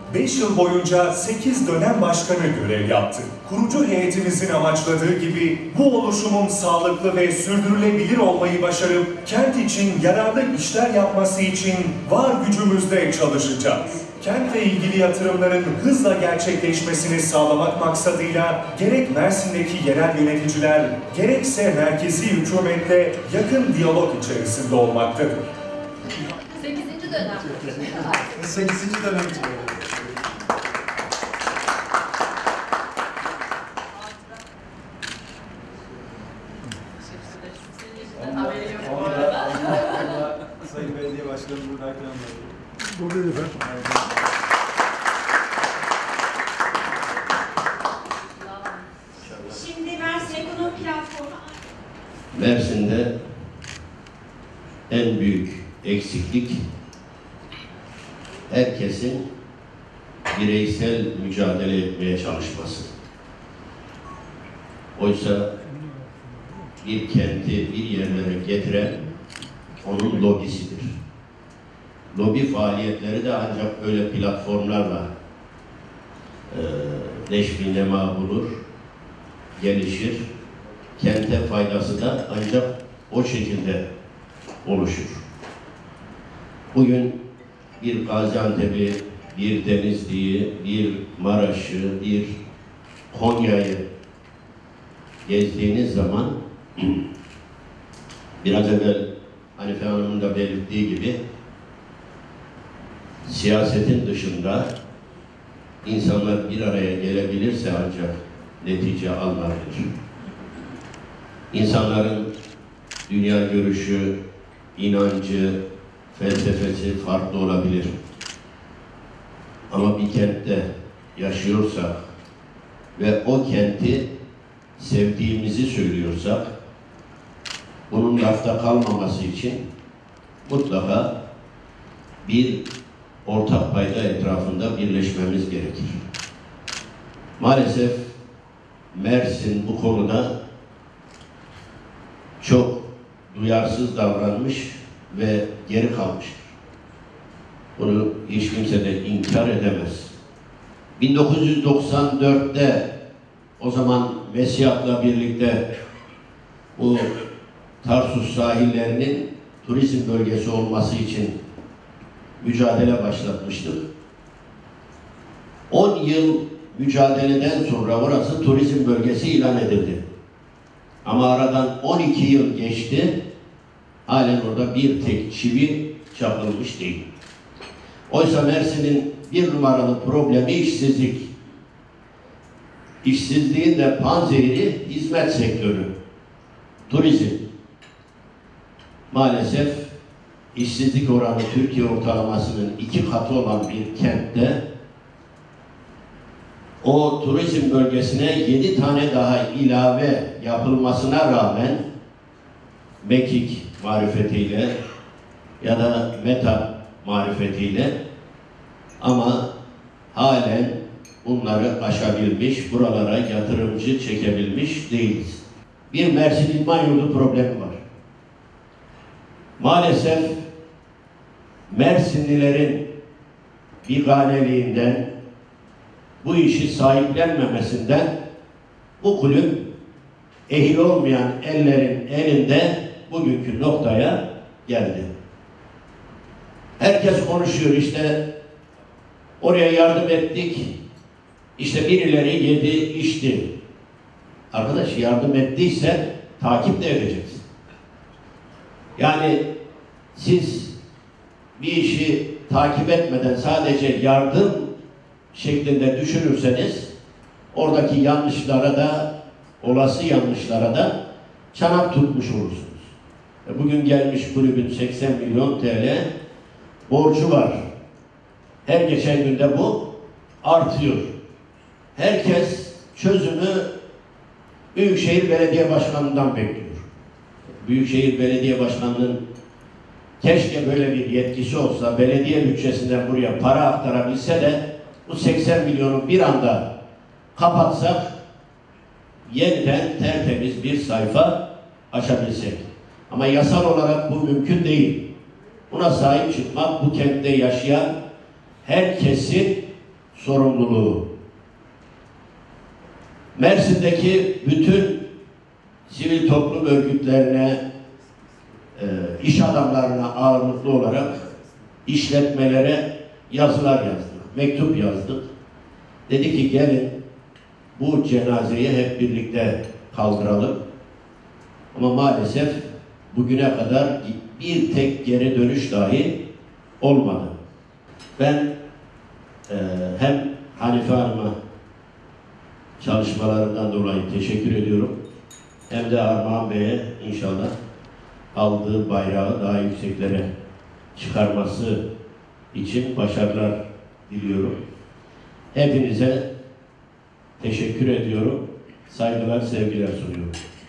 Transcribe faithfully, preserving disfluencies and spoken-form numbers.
beş yıl boyunca sekiz dönem başkanı görev yaptı. Kurucu heyetimizin amaçladığı gibi bu oluşumun sağlıklı ve sürdürülebilir olmayı başarıp kent için yararlı işler yapması için var gücümüzle çalışacağız. Kentle ilgili yatırımların hızla gerçekleşmesini sağlamak maksadıyla gerek Mersin'deki yerel yöneticiler, gerekse merkezi hükümetle yakın diyalog içerisinde olmaktadır. sekizinci dönem. sekizinci dönem. Sayın Belediye Başkanı buradayken anladım. Buradaydı efendim. Şimdi Mersin Ekonomi Platformu. Mersin'de en büyük eksiklik herkesin bireysel mücadele etmeye çalışması. Oysa bir kenti bir yerlere getiren onun lobisidir. Lobi faaliyetleri de ancak böyle platformlarla e, neşvi nema bulur, gelişir. Kente faydası da ancak o şekilde oluşur. Bugün bir Gaziantep'i, bir Denizli'yi, bir Maraş'ı, bir Konya'yı gezdiğiniz zaman biraz evvel Hanife Hanım'ın da belirttiği gibi siyasetin dışında insanlar bir araya gelebilirse ancak netice alınabilir. İnsanların dünya görüşü, inancı, felsefesi farklı olabilir. Ama bir kentte yaşıyorsak ve o kenti sevdiğimizi söylüyorsak, bunun lafta kalmaması için mutlaka bir ortak payda etrafında birleşmemiz gerekir. Maalesef Mersin bu konuda çok duyarsız davranmış ve geri kalmıştır. Bunu hiç kimse de inkar edemez. bin dokuz yüz doksan dörtte o zaman MESİAD'la birlikte bu Tarsus sahillerinin turizm bölgesi olması için mücadele başlatmıştık. on yıl mücadeleden sonra orası turizm bölgesi ilan edildi. Ama aradan on iki yıl geçti, halen orada bir tek çivi çakılmış değil. Oysa Mersin'in bir numaralı problemi işsizlik. İşsizliğin de panzehiri hizmet sektörü, turizm. Maalesef işsizlik oranı Türkiye ortalamasının iki katı olan bir kentte o turizm bölgesine yedi tane daha ilave yapılmasına rağmen Mekik marifetiyle ya da Meta marifetiyle ama halen bunları aşabilmiş, buralara yatırımcı çekebilmiş değiliz. Bir Mersin İdman Yurdu problemi var. Maalesef Mersinlilerin biganeliğinden, bu işi sahiplenmemesinden bu kulüp ehil olmayan ellerin elinde bugünkü noktaya geldi. Herkes konuşuyor, işte oraya yardım ettik, işte birileri yedi içti. Arkadaş, yardım ettiyse takip de edeceksin. Yani siz bir işi takip etmeden sadece yardım şeklinde düşünürseniz oradaki yanlışlara da, olası yanlışlara da çanak tutmuş olursunuz. Bugün gelmiş kulübün seksen milyon T L borcu var. Her geçen günde bu artıyor. Herkes çözümü Büyükşehir Belediye Başkanı'ndan bekliyor. Büyükşehir Belediye Başkanı'nın keşke böyle bir yetkisi olsa, belediye bütçesinden buraya para aktarabilse de bu seksen milyonu bir anda kapatsak, yeniden tertemiz bir sayfa açabilsek. Ama yasal olarak bu mümkün değil. Buna sahip çıkmak, bu kentte yaşayan herkesin sorumluluğu. Mersin'deki bütün sivil toplum örgütlerine, e, iş adamlarına ağırlıklı olarak işletmelere yazılar yazdık, mektup yazdık. Dedi ki gelin bu cenazeyi hep birlikte kaldıralım. Ama maalesef bugüne kadar bir tek geri dönüş dahi olmadı. Ben e, hem Hanife Hanım'a çalışmalarından dolayı teşekkür ediyorum. Hem de Armağan Bey'e inşallah aldığı bayrağı daha yükseklere çıkarması için başarılar diliyorum. Hepinize teşekkür ediyorum. Saygılar, sevgiler sunuyorum.